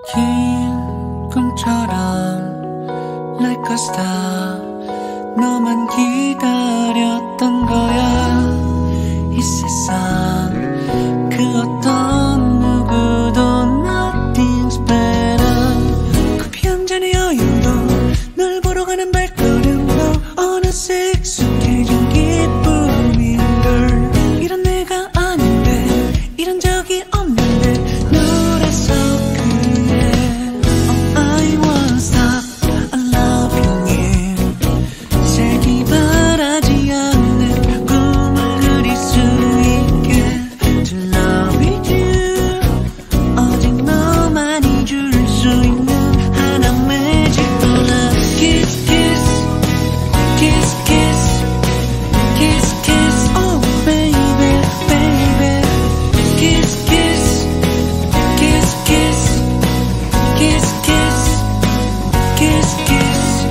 긴 꿈처럼 like a star 너만 기다렸던 거야. 이 세상 그 어떤 누구도 nothing's better. 커피 한 잔의 여유도 널 보러 가는 발걸음도 어느새 익숙해진 기쁨인 걸. 이런 내가 아닌데 이런 적이 없는데 너라서 그래. Oh, I won't stop loving you. 색이 바라지 않는 꿈을 그릴 수 있게 To love you. 오직 너만이 줄 수 있는 하나의 magic love. Kiss kiss kiss kiss kiss kiss oh baby baby kiss kiss kiss kiss kiss kiss kiss kiss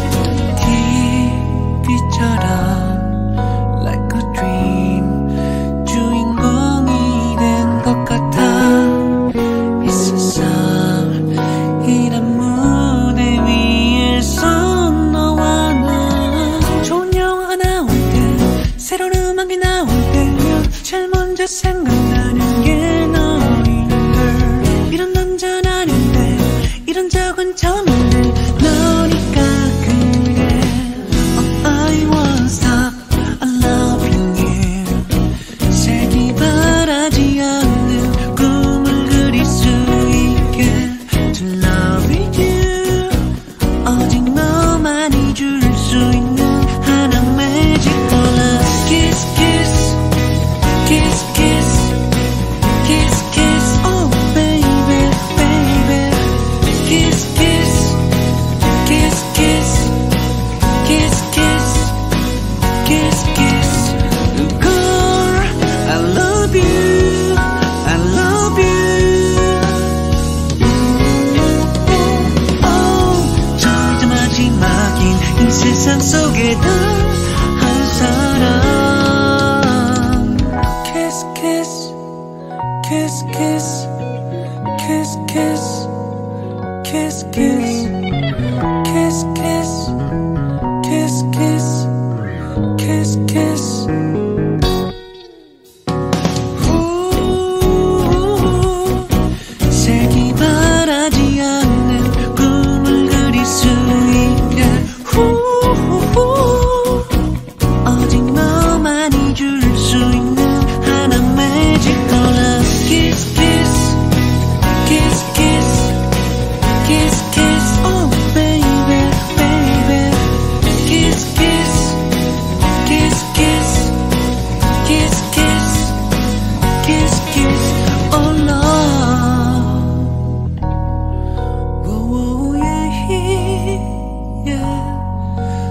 TV처럼 like a dream 주인공이 된 것 같아. 이 세상 이런 무대 위에서 너와 나 좋은 영화가 나올 때 새로운 음악이 나올 때면 제일 먼저 생각나는 게 너인 걸. 이런 남자 아닌데 이런 적은 처음인데 너니까 그래. Oh, I won't stop loving you. 색이 바라지 않는 꿈을 그릴 수 있게 To love you. 오직 너만이 줄 수 있는 하나의 magic love. Kiss kiss kiss kiss kiss kiss oh baby baby kiss kiss kiss kiss kiss kiss kiss kiss Girl, I love you. I love you. Oh, 저 이제 마지막인 이 세상 속에 단 한 사람. Kiss kiss kiss kiss kiss kiss kiss kiss kiss kiss kiss kiss kiss kiss 색이 바라지 않는 꿈을 그릴 수 있게 오직 너만이 줄 수 있는 하나의 magic love. Kiss kiss kiss kiss kiss kiss oh baby baby kiss kiss kiss kiss kiss kiss kiss kiss oh love. Whoa, whoa, yeah, yeah.